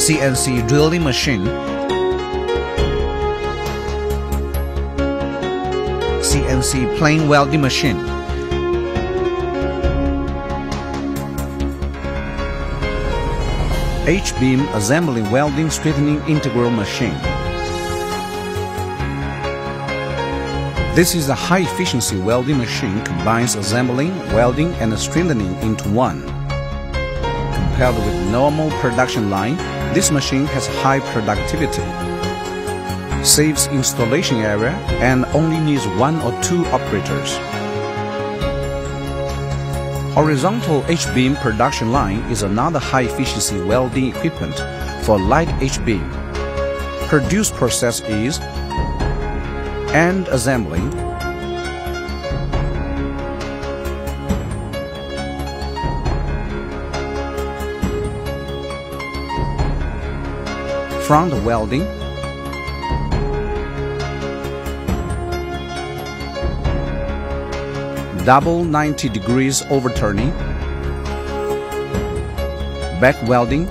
CNC drilling machine, CNC plain welding machine, H-beam assembly welding straightening integral machine. This is a high-efficiency welding machine combines assembling, welding, and strengthening into one. Compared with normal production line, this machine has high productivity, saves installation area, and only needs 1 or 2 operators. Horizontal H-beam production line is another high-efficiency welding equipment for light H-beam. Produce process is end assembling, front welding, double 90 degrees overturning, back welding,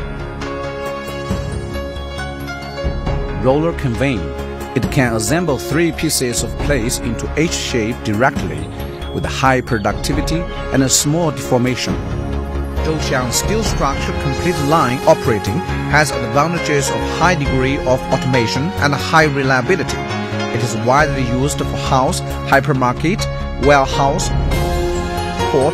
roller conveying. It can assemble 3 pieces of plate into H shape directly with high productivity and a small deformation. Zhouxiang steel structure complete line operating has advantages of high degree of automation and high reliability. It is widely used for house, hypermarket, warehouse, port,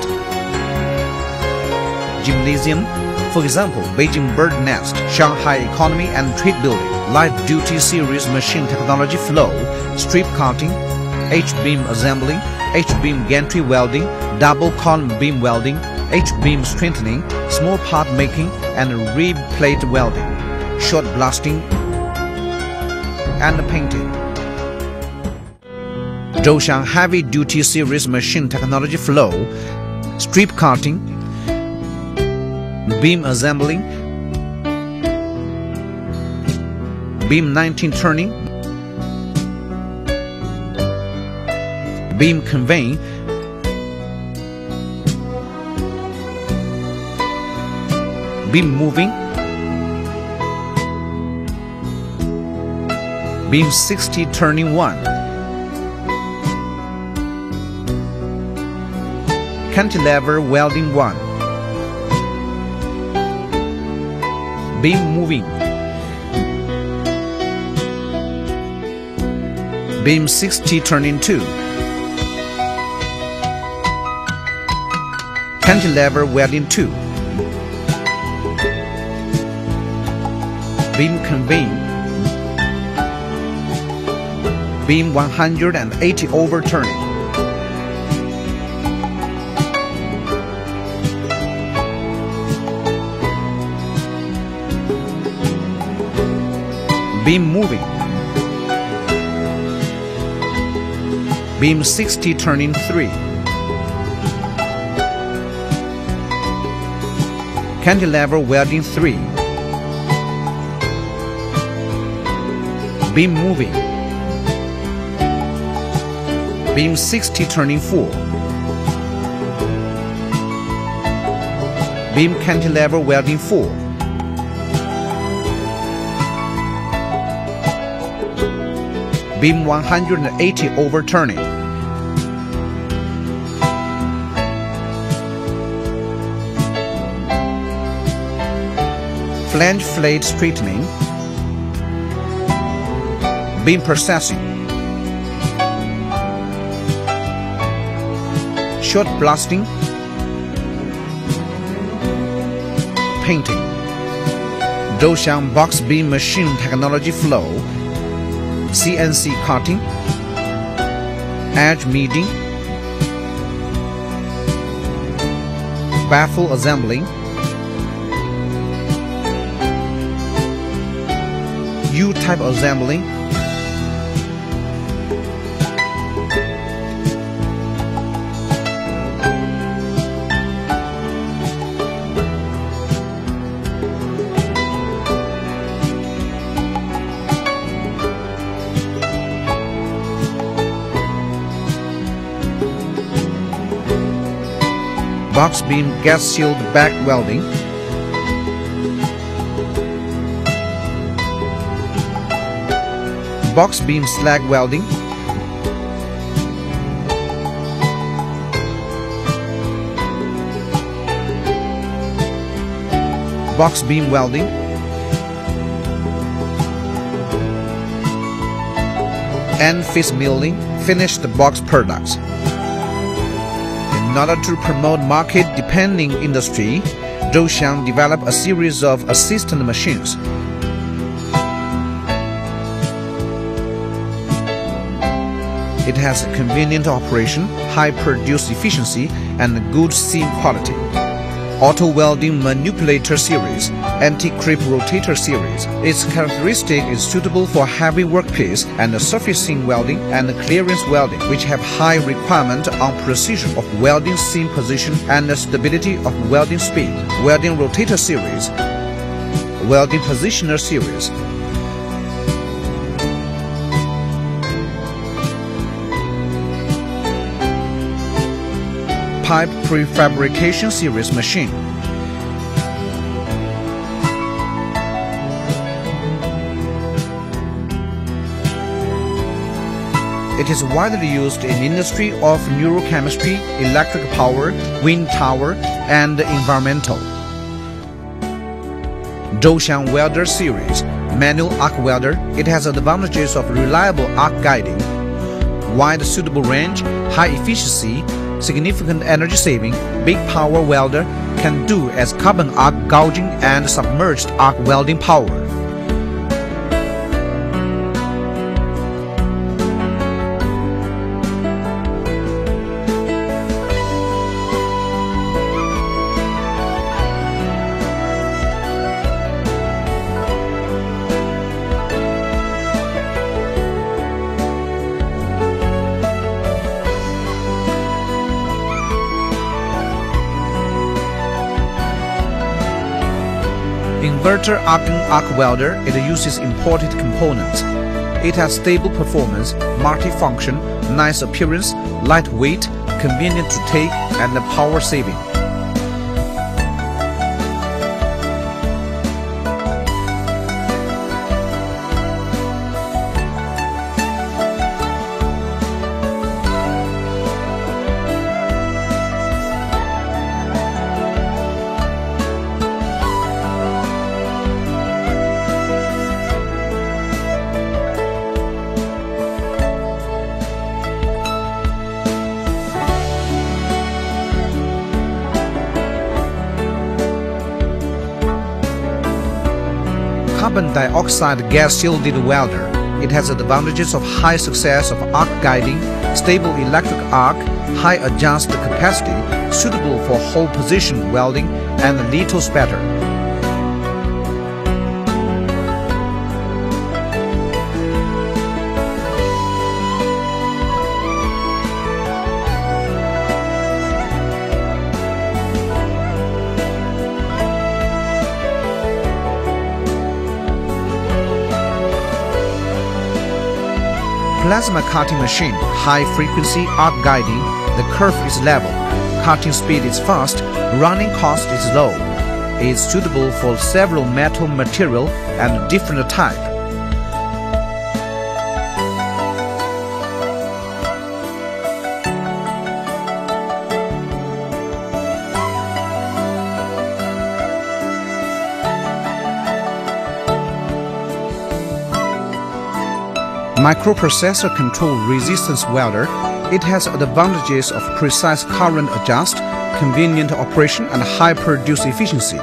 gymnasium, for example, Beijing Bird Nest, Shanghai Economy and Trade Building, Light Duty Series machine technology flow, strip cutting, H-beam assembling, H-beam gantry welding, double column beam welding, H-beam strengthening, small part making, and rib plate welding, shot blasting, and painting. Zhouxiang Heavy Duty Series machine technology flow, strip cutting, beam assembling, beam 19 turning, beam conveying, beam moving, beam 60 turning 1, cantilever welding 1, beam moving, beam 60 turning 2, cantilever welding 2, beam conveying, beam 180 overturning, beam moving, beam 60 turning 3, cantilever welding 3, beam moving, beam 60 turning 4, beam cantilever welding 4, beam 180 overturning, flange plate straightening, beam processing, shot blasting, painting. Zhouxiang box beam machine technology flow, CNC cutting, edge milling, baffle assembling, U-type assembling, box beam gas sealed back welding, box beam slag welding, box beam welding, and fist milling finished box products. In order to promote market-depending industry, Zhouxiang developed a series of assistant machines. It has a convenient operation, high produce efficiency, and good seam quality. Auto welding manipulator series, anti-creep rotator series. Its characteristic is suitable for heavy workpiece and surfacing welding and clearance welding, which have high requirement on precision of welding seam position and stability of welding speed. Welding rotator series, welding positioner series. Pipe prefabrication series machine. It is widely used in industry of neurochemistry, electric power, wind tower, and environmental. Zhouxiang welder series, manual arc welder. It has advantages of reliable arc guiding, wide suitable range, high efficiency, significant energy saving. Big power welder can do as carbon arc gouging and submerged arc welding power. Inverter arc welder, it uses imported components. It has stable performance, multi-function, nice appearance, lightweight, convenient to take, and power saving. Carbon dioxide gas-shielded welder. It has advantages of high success of arc guiding, stable electric arc, high adjust capacity, suitable for whole position welding, and little spatter. Plasma cutting machine, high frequency arc guiding, the curve is level, cutting speed is fast, running cost is low. It is suitable for several metal material and different type. Microprocessor control resistance welder. It has advantages of precise current adjust, convenient operation, and high produce efficiency.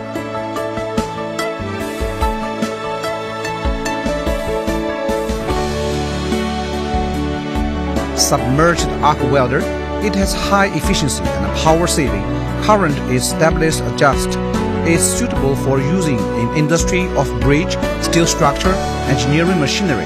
Submerged arc welder. It has high efficiency and power saving. Current is established adjust. It is suitable for using in industry of bridge, steel structure, engineering machinery.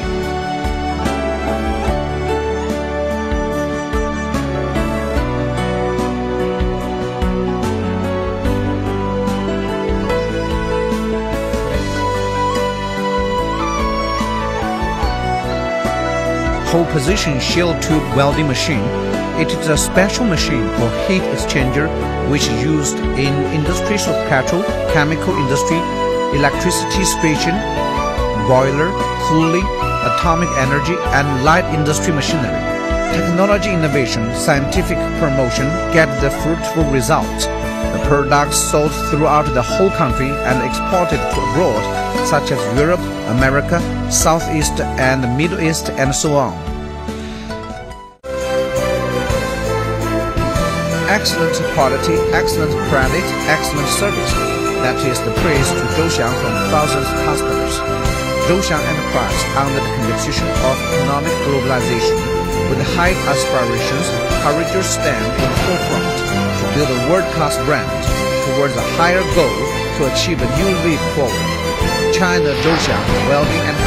Whole position shell tube welding machine. It is a special machine for heat exchanger which is used in industries of petrol, chemical industry, electricity station, boiler, cooling, atomic energy, and light industry machinery. Technology innovation, scientific promotion get the fruitful results. The products sold throughout the whole country and exported to abroad, such as Europe, America, Southeast and Middle East, and so on. Excellent quality, excellent credit, excellent service. That is the praise to Zhouxiang from thousands of customers. Zhouxiang Enterprise, under the competition of economic globalization, with high aspirations, courageous stand in the forefront to build a world-class brand towards a higher goal to achieve a new leap forward. China Zhouxiang Welding and